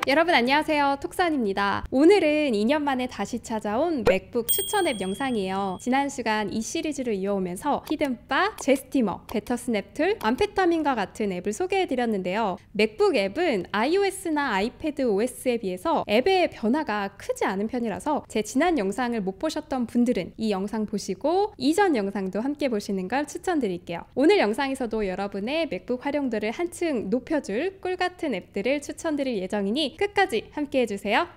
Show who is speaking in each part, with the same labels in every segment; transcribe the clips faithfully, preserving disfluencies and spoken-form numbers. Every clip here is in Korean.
Speaker 1: 여러분 안녕하세요, 톡산입니다. 오늘은 이 년 만에 다시 찾아온 맥북 추천 앱 영상이에요. 지난 시간 이 시리즈를 이어오면서 히든바, 제스티머, 베터스냅툴, 암페타민과 같은 앱을 소개해드렸는데요. 맥북 앱은 iOS나 아이패드 오에스에 비해서 앱의 변화가 크지 않은 편이라서 제 지난 영상을 못 보셨던 분들은 이 영상 보시고 이전 영상도 함께 보시는 걸 추천드릴게요. 오늘 영상에서도 여러분의 맥북 활용도를 한층 높여줄 꿀같은 앱들을 추천드릴 예정이니 끝까지 함께 해주세요.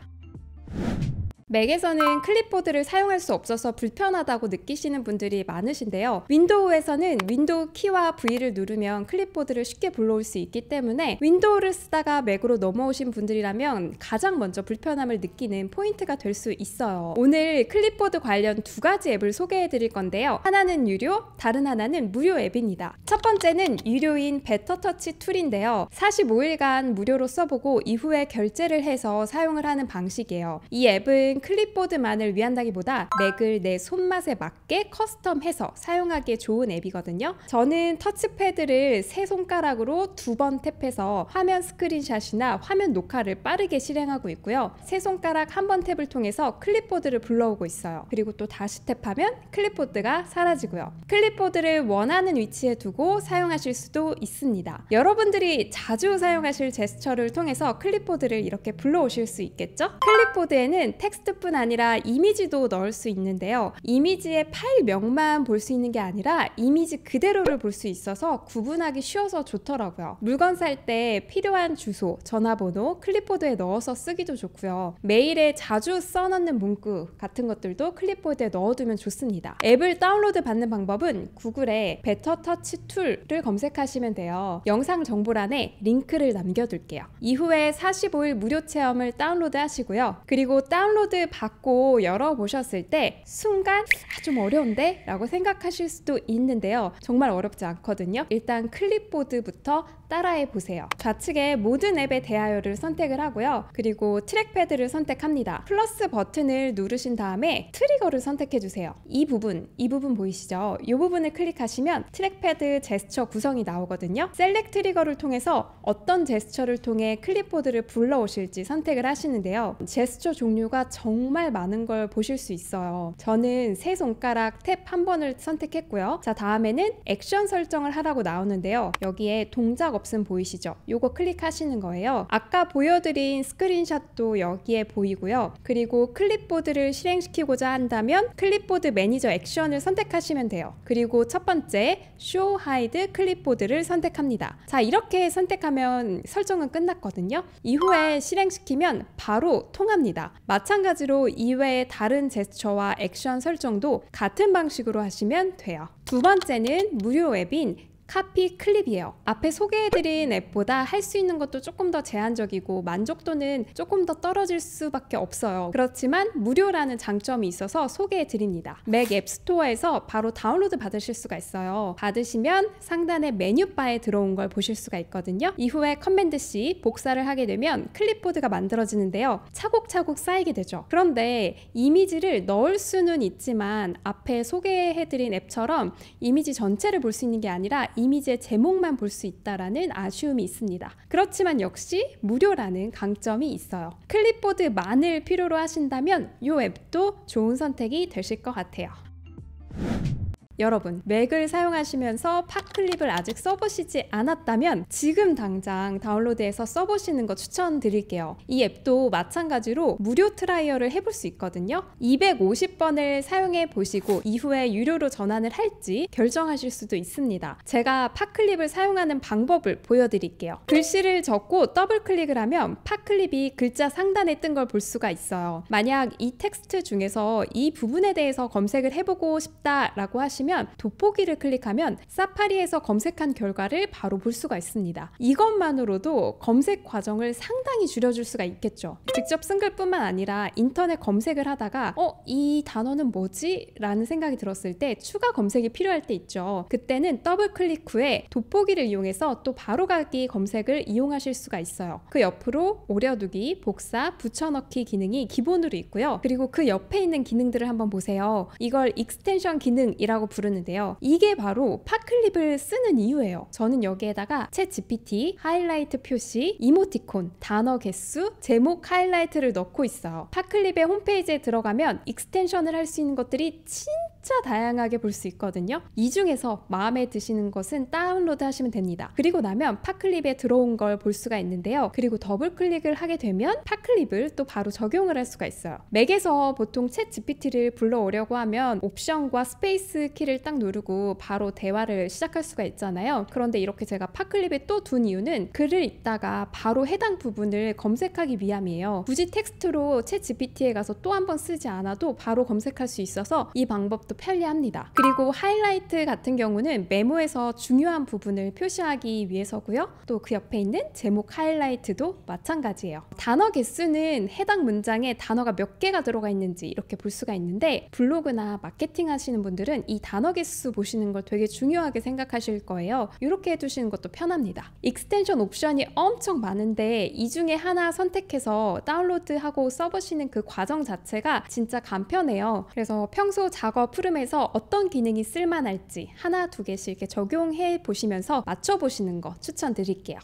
Speaker 1: 맥에서는 클립보드를 사용할 수 없어서 불편하다고 느끼시는 분들이 많으신데요. 윈도우에서는 윈도우 키와 V를 누르면 클립보드를 쉽게 불러올 수 있기 때문에 윈도우를 쓰다가 맥으로 넘어오신 분들이라면 가장 먼저 불편함을 느끼는 포인트가 될 수 있어요. 오늘 클립보드 관련 두 가지 앱을 소개해 드릴 건데요. 하나는 유료, 다른 하나는 무료 앱입니다. 첫 번째는 유료인 베터터치 툴인데요. 사십오 일간 무료로 써보고 이후에 결제를 해서 사용을 하는 방식이에요. 이 앱은 클립보드만을 위한다기보다 맥을 내 손맛에 맞게 커스텀해서 사용하기에 좋은 앱이거든요. 저는 터치패드를 세 손가락으로 두 번 탭해서 화면 스크린샷이나 화면 녹화를 빠르게 실행하고 있고요. 세 손가락 한 번 탭을 통해서 클립보드를 불러오고 있어요. 그리고 또 다시 탭하면 클립보드가 사라지고요. 클립보드를 원하는 위치에 두고 사용하실 수도 있습니다. 여러분들이 자주 사용하실 제스처를 통해서 클립보드를 이렇게 불러오실 수 있겠죠? 클립보드에는 텍스트 뿐 아니라 이미지도 넣을 수 있는데요. 이미지의 파일명만 볼 수 있는 게 아니라 이미지 그대로를 볼 수 있어서 구분하기 쉬워서 좋더라고요. 물건 살 때 필요한 주소, 전화번호 클립보드에 넣어서 쓰기도 좋고요. 메일에 자주 써놓는 문구 같은 것들도 클립보드에 넣어두면 좋습니다. 앱을 다운로드 받는 방법은 구글에 베터터치 툴을 검색하시면 돼요. 영상 정보란에 링크를 남겨둘게요. 이후에 사십오 일 무료 체험을 다운로드 하시고요. 그리고 다운로드 받고 열어보셨을 때 순간 아, 좀 어려운데? 라고 생각하실 수도 있는데요. 정말 어렵지 않거든요. 일단 클립보드부터 따라해 보세요. 좌측에 모든 앱에 대하여를 선택을 하고요. 그리고 트랙패드를 선택합니다. 플러스 버튼을 누르신 다음에 트리거를 선택해 주세요. 이 부분, 이 부분 보이시죠? 이 부분을 클릭하시면 트랙패드 제스처 구성이 나오거든요. 셀렉트 트리거를 통해서 어떤 제스처를 통해 클립보드를 불러오실지 선택을 하시는데요. 제스처 종류가 정말 많은 걸 보실 수 있어요. 저는 세 손가락 탭 한 번을 선택했고요. 자, 다음에는 액션 설정을 하라고 나오는데요. 여기에 동작 없음 보이시죠? 요거 클릭하시는 거예요. 아까 보여드린 스크린샷도 여기에 보이고요. 그리고 클립보드를 실행시키고자 한다면 클립보드 매니저 액션을 선택하시면 돼요. 그리고 첫 번째 쇼 하이드 클립보드를 선택합니다. 자, 이렇게 선택하면 설정은 끝났거든요. 이후에 실행시키면 바로 통합니다. 마찬가지로 이외의 다른 제스처와 액션 설정도 같은 방식으로 하시면 돼요. 두 번째는 무료 앱인 카피 클립이에요. 앞에 소개해드린 앱보다 할 수 있는 것도 조금 더 제한적이고 만족도는 조금 더 떨어질 수밖에 없어요. 그렇지만 무료라는 장점이 있어서 소개해드립니다. 맥 앱스토어에서 바로 다운로드 받으실 수가 있어요. 받으시면 상단에 메뉴바에 들어온 걸 보실 수가 있거든요. 이후에 커맨드 C 복사를 하게 되면 클립보드가 만들어지는데요. 차곡차곡 쌓이게 되죠. 그런데 이미지를 넣을 수는 있지만 앞에 소개해드린 앱처럼 이미지 전체를 볼 수 있는 게 아니라 이미지의 제목만 볼 수 있다라는 아쉬움이 있습니다. 그렇지만 역시 무료라는 강점이 있어요. 클립보드만을 필요로 하신다면 이 앱도 좋은 선택이 되실 것 같아요. 여러분, 맥을 사용하시면서 팟클립을 아직 써보시지 않았다면 지금 당장 다운로드해서 써보시는 거 추천드릴게요. 이 앱도 마찬가지로 무료 트라이얼을 해볼 수 있거든요. 이백오십 번을 사용해 보시고 이후에 유료로 전환을 할지 결정하실 수도 있습니다. 제가 팟클립을 사용하는 방법을 보여드릴게요. 글씨를 적고 더블 클릭을 하면 팟클립이 글자 상단에 뜬 걸 볼 수가 있어요. 만약 이 텍스트 중에서 이 부분에 대해서 검색을 해보고 싶다라고 하시면 돋보기를 클릭하면 사파리에서 검색한 결과를 바로 볼 수가 있습니다. 이것만으로도 검색 과정을 상당히 줄여줄 수가 있겠죠. 직접 쓴 글뿐만 아니라 인터넷 검색을 하다가 어? 이 단어는 뭐지? 라는 생각이 들었을 때 추가 검색이 필요할 때 있죠. 그때는 더블 클릭 후에 돋보기를 이용해서 또 바로가기 검색을 이용하실 수가 있어요. 그 옆으로 오려두기, 복사, 붙여넣기 기능이 기본으로 있고요. 그리고 그 옆에 있는 기능들을 한번 보세요. 이걸 익스텐션 기능이라고 부르는데요. 이게 바로 팟클립을 쓰는 이유예요. 저는 여기에다가 챗 지피티, 하이라이트 표시, 이모티콘, 단어 개수, 제목 하이라이트를 넣고 있어요. 팟클립의 홈페이지에 들어가면 익스텐션을 할 수 있는 것들이 진짜 다양하게 볼 수 있거든요. 이 중에서 마음에 드시는 것은 다운로드 하시면 됩니다. 그리고 나면 팟클립에 들어온 걸 볼 수가 있는데요. 그리고 더블 클릭을 하게 되면 팟클립을 또 바로 적용을 할 수가 있어요. 맥에서 보통 챗 지피티를 불러오려고 하면 옵션과 스페이스 키를 딱 누르고 바로 대화를 시작할 수가 있잖아요. 그런데 이렇게 제가 팟클립에 또 둔 이유는 글을 읽다가 바로 해당 부분을 검색하기 위함이에요. 굳이 텍스트로 챗 지피티에 가서 또 한 번 쓰지 않아도 바로 검색할 수 있어서 이 방법도 편리합니다. 그리고 하이라이트 같은 경우는 메모에서 중요한 부분을 표시하기 위해서고요. 또 그 옆에 있는 제목 하이라이트도 마찬가지예요. 단어 개수는 해당 문장에 단어가 몇 개가 들어가 있는지 이렇게 볼 수가 있는데 블로그나 마케팅 하시는 분들은 이 단어 개수 보시는 걸 되게 중요하게 생각하실 거예요. 이렇게 해두시는 것도 편합니다. 익스텐션 옵션이 엄청 많은데 이 중에 하나 선택해서 다운로드하고 써보시는 그 과정 자체가 진짜 간편해요. 그래서 평소 작업 흐름에서 어떤 기능이 쓸만할지 하나 두 개씩 이렇게 적용해 보시면서 맞춰보시는 거 추천드릴게요.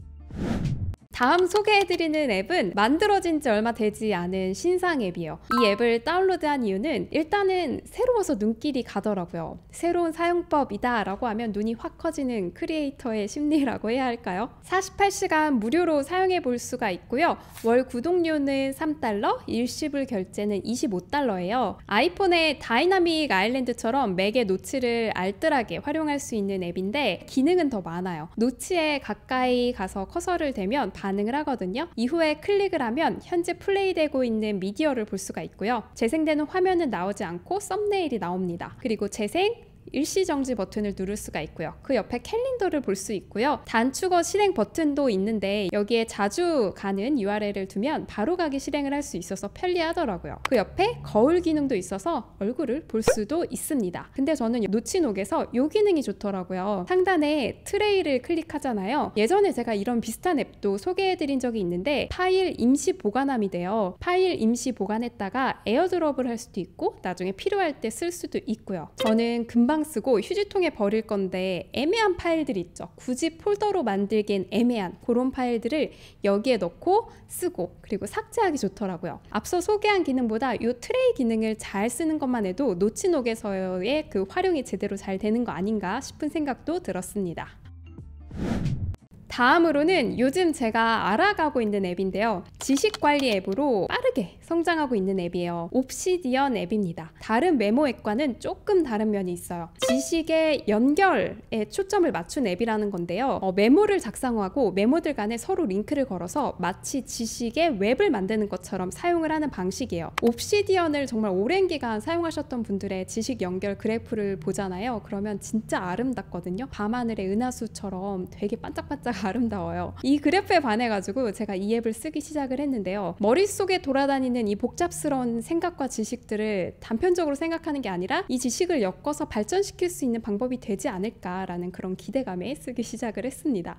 Speaker 1: 다음 소개해드리는 앱은 만들어진 지 얼마 되지 않은 신상 앱이에요. 이 앱을 다운로드한 이유는 일단은 새로워서 눈길이 가더라고요. 새로운 사용법이다 라고 하면 눈이 확 커지는 크리에이터의 심리라고 해야 할까요? 사십팔 시간 무료로 사용해 볼 수가 있고요. 월 구독료는 삼 달러, 일시불 결제는 이십오 달러예요. 아이폰의 다이나믹 아일랜드처럼 맥의 노치를 알뜰하게 활용할 수 있는 앱인데 기능은 더 많아요. 노치에 가까이 가서 커서를 대면 반응을 하거든요. 이후에 클릭을 하면 현재 플레이되고 있는 미디어를 볼 수가 있고요. 재생되는 화면은 나오지 않고 썸네일이 나옵니다. 그리고 재생, 일시정지 버튼을 누를 수가 있고요. 그 옆에 캘린더를 볼 수 있고요. 단축어 실행 버튼도 있는데 여기에 자주 가는 유알엘을 두면 바로 가기 실행을 할 수 있어서 편리하더라고요. 그 옆에 거울 기능도 있어서 얼굴을 볼 수도 있습니다. 근데 저는 노치녹에서 이 기능이 좋더라고요. 상단에 트레이를 클릭하잖아요. 예전에 제가 이런 비슷한 앱도 소개해드린 적이 있는데 파일 임시 보관함이 돼요. 파일 임시 보관했다가 에어드롭을 할 수도 있고 나중에 필요할 때 쓸 수도 있고요. 저는 금방 쓰고 휴지통에 버릴 건데 애매한 파일들 있죠. 굳이 폴더로 만들기엔 애매한 그런 파일들을 여기에 넣고 쓰고 그리고 삭제하기 좋더라고요. 앞서 소개한 기능보다 이 트레이 기능을 잘 쓰는 것만 해도 노치녹에서의 그 활용이 제대로 잘 되는 거 아닌가 싶은 생각도 들었습니다. 다음으로는 요즘 제가 알아가고 있는 앱인데요. 지식관리 앱으로 빠르게 성장하고 있는 앱이에요. 옵시디언 앱입니다. 다른 메모 앱과는 조금 다른 면이 있어요. 지식의 연결에 초점을 맞춘 앱이라는 건데요. 어, 메모를 작성하고 메모들 간에 서로 링크를 걸어서 마치 지식의 웹을 만드는 것처럼 사용을 하는 방식이에요. 옵시디언을 정말 오랜 기간 사용하셨던 분들의 지식 연결 그래프를 보잖아요. 그러면 진짜 아름답거든요. 밤하늘의 은하수처럼 되게 반짝반짝 아름다워요. 이 그래프에 반해가지고 제가 이 앱을 쓰기 시작을 했는데요. 머릿속에 돌아다니는 이 복잡스러운 생각과 지식들을 단편적으로 생각하는 게 아니라 이 지식을 엮어서 발전시킬 수 있는 방법이 되지 않을까라는 그런 기대감에 쓰기 시작을 했습니다.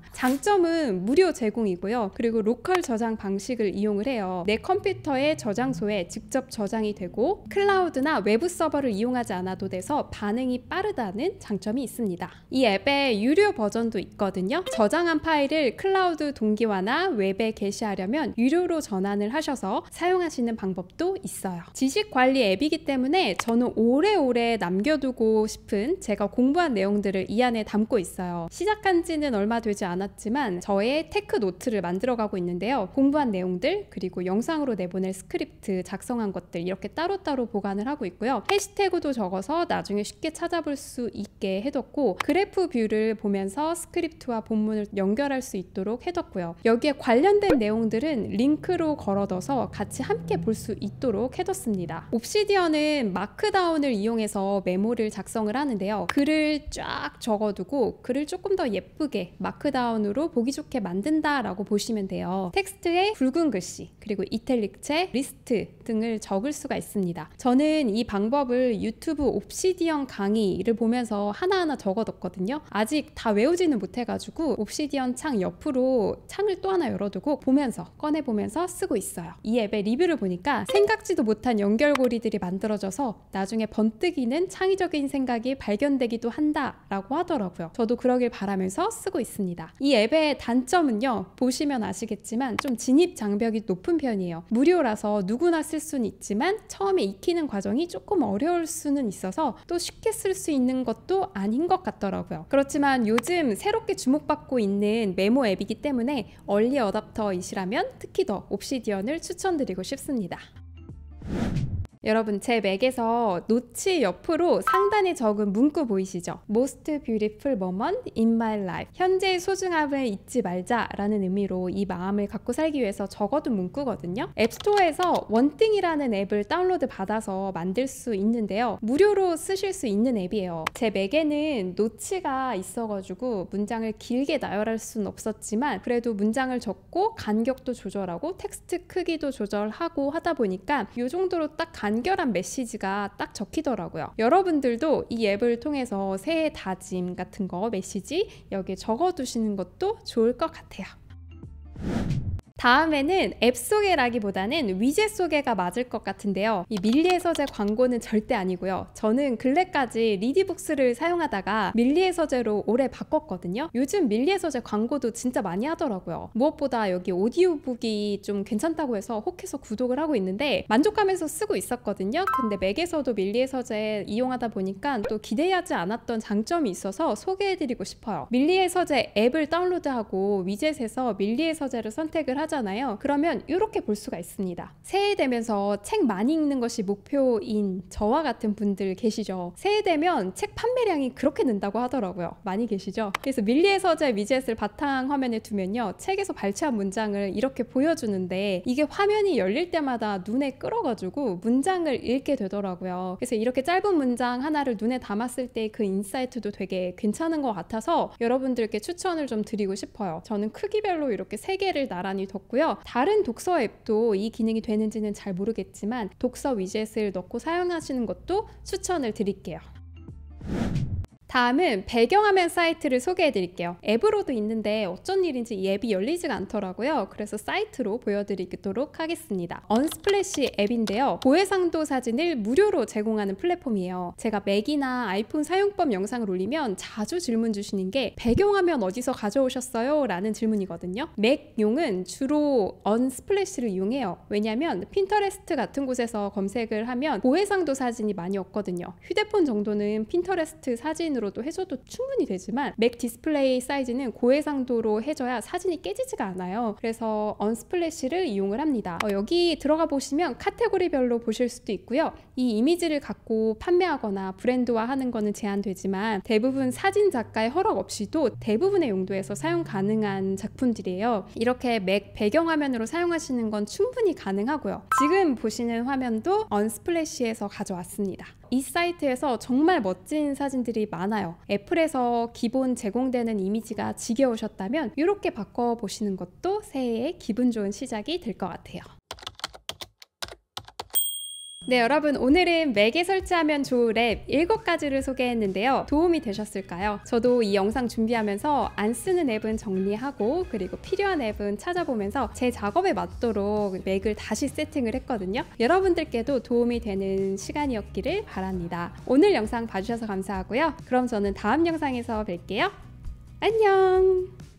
Speaker 1: 장점은 무료 제공이고요. 그리고 로컬 저장 방식을 이용을 해요. 내 컴퓨터의 저장소에 직접 저장이 되고 클라우드나 외부 서버를 이용하지 않아도 돼서 반응이 빠르다는 장점이 있습니다. 이 앱에 유료 버전도 있거든요. 저장한 파일 파일을 클라우드 동기화나 웹에 게시하려면 유료로 전환을 하셔서 사용하시는 방법도 있어요. 지식관리 앱이기 때문에 저는 오래오래 남겨두고 싶은 제가 공부한 내용들을 이 안에 담고 있어요. 시작한 지는 얼마 되지 않았지만 저의 테크 노트를 만들어가고 있는데요. 공부한 내용들 그리고 영상으로 내보낼 스크립트 작성한 것들 이렇게 따로따로 보관을 하고 있고요. 해시태그도 적어서 나중에 쉽게 찾아볼 수 있게 해뒀고 그래프 뷰를 보면서 스크립트와 본문을 연결 할 수 있도록 해뒀고요. 여기에 관련된 내용들은 링크로 걸어둬서 같이 함께 볼 수 있도록 해뒀습니다. 옵시디언은 마크다운을 이용해서 메모를 작성을 하는데요. 글을 쫙 적어두고 글을 조금 더 예쁘게 마크다운으로 보기 좋게 만든다라고 보시면 돼요. 텍스트에 굵은 글씨 그리고 이탈릭체, 리스트 등을 적을 수가 있습니다. 저는 이 방법을 유튜브 옵시디언 강의를 보면서 하나하나 적어뒀거든요. 아직 다 외우지는 못해가지고 옵시디언 화면 창 옆으로 창을 또 하나 열어두고 보면서 꺼내보면서 쓰고 있어요. 이 앱의 리뷰를 보니까 생각지도 못한 연결고리들이 만들어져서 나중에 번뜩이는 창의적인 생각이 발견되기도 한다라고 하더라고요. 저도 그러길 바라면서 쓰고 있습니다. 이 앱의 단점은요, 보시면 아시겠지만 좀 진입 장벽이 높은 편이에요. 무료라서 누구나 쓸 수는 있지만 처음에 익히는 과정이 조금 어려울 수는 있어서 또 쉽게 쓸 수 있는 것도 아닌 것 같더라고요. 그렇지만 요즘 새롭게 주목받고 있는 메모 앱이기 때문에 얼리 어답터이시라면 특히 더 옵시디언을 추천드리고 싶습니다. 여러분, 제 맥에서 노치 옆으로 상단에 적은 문구 보이시죠? Most beautiful moment in my life. 현재의 소중함을 잊지 말자라는 의미로 이 마음을 갖고 살기 위해서 적어둔 문구거든요. 앱스토어에서 원띵이라는 앱을 다운로드 받아서 만들 수 있는데요. 무료로 쓰실 수 있는 앱이에요. 제 맥에는 노치가 있어가지고 문장을 길게 나열할 수는 없었지만 그래도 문장을 적고 간격도 조절하고 텍스트 크기도 조절하고 하다 보니까 이 정도로 딱 간결한 메시지가 딱 적히더라고요. 여러분들도 이 앱을 통해서 새해 다짐 같은 거 메시지 여기에 적어두시는 것도 좋을 것 같아요. 다음에는 앱 소개라기보다는 위젯 소개가 맞을 것 같은데요. 이 밀리의 서재 광고는 절대 아니고요. 저는 근래까지 리디북스를 사용하다가 밀리의 서재로 올해 바꿨거든요. 요즘 밀리의 서재 광고도 진짜 많이 하더라고요. 무엇보다 여기 오디오북이 좀 괜찮다고 해서 혹해서 구독을 하고 있는데 만족하면서 쓰고 있었거든요. 근데 맥에서도 밀리의 서재 이용하다 보니까 또 기대하지 않았던 장점이 있어서 소개해드리고 싶어요. 밀리의 서재 앱을 다운로드하고 위젯에서 밀리의 서재를 선택을 하고 하잖아요. 그러면 이렇게 볼 수가 있습니다. 새해 되면서 책 많이 읽는 것이 목표인 저와 같은 분들 계시죠? 새해 되면 책 판매량이 그렇게 는다고 하더라고요. 많이 계시죠? 그래서 밀리의 서재 위젯을 바탕 화면에 두면요, 책에서 발췌한 문장을 이렇게 보여주는데 이게 화면이 열릴 때마다 눈에 끌어가지고 문장을 읽게 되더라고요. 그래서 이렇게 짧은 문장 하나를 눈에 담았을 때 그 인사이트도 되게 괜찮은 것 같아서 여러분들께 추천을 좀 드리고 싶어요. 저는 크기별로 이렇게 세 개를 나란히 고요. 다른 독서 앱도 이 기능이 되는지는 잘 모르겠지만 독서 위젯을 넣고 사용하시는 것도 추천을 드릴게요. 다음은 배경화면 사이트를 소개해 드릴게요. 앱으로도 있는데 어쩐 일인지 이 앱이 열리지가 않더라고요. 그래서 사이트로 보여드리도록 하겠습니다. 언스플래시 앱인데요. 고해상도 사진을 무료로 제공하는 플랫폼이에요. 제가 맥이나 아이폰 사용법 영상을 올리면 자주 질문 주시는 게 배경화면 어디서 가져오셨어요? 라는 질문이거든요. 맥용은 주로 언스플래시를 이용해요. 왜냐하면 핀터레스트 같은 곳에서 검색을 하면 고해상도 사진이 많이 없거든요. 휴대폰 정도는 핀터레스트 사진으로 로도 해줘도 충분히 되지만 맥 디스플레이 사이즈는 고해상도로 해줘야 사진이 깨지지가 않아요. 그래서 언스플래시를 이용을 합니다. 어, 여기 들어가 보시면 카테고리별로 보실 수도 있고요. 이 이미지를 갖고 판매하거나 브랜드화하는 거는 제한되지만 대부분 사진 작가의 허락 없이도 대부분의 용도에서 사용 가능한 작품들이에요. 이렇게 맥 배경화면으로 사용하시는 건 충분히 가능하고요. 지금 보시는 화면도 언스플래시에서 가져왔습니다. 이 사이트에서 정말 멋진 사진들이 많아요. 애플에서 기본 제공되는 이미지가 지겨우셨다면 이렇게 바꿔보시는 것도 새해의 기분 좋은 시작이 될 것 같아요. 네, 여러분, 오늘은 맥에 설치하면 좋을 앱 일곱 가지를 소개했는데요. 도움이 되셨을까요? 저도 이 영상 준비하면서 안 쓰는 앱은 정리하고 그리고 필요한 앱은 찾아보면서 제 작업에 맞도록 맥을 다시 세팅을 했거든요. 여러분들께도 도움이 되는 시간이었기를 바랍니다. 오늘 영상 봐주셔서 감사하고요. 그럼 저는 다음 영상에서 뵐게요. 안녕!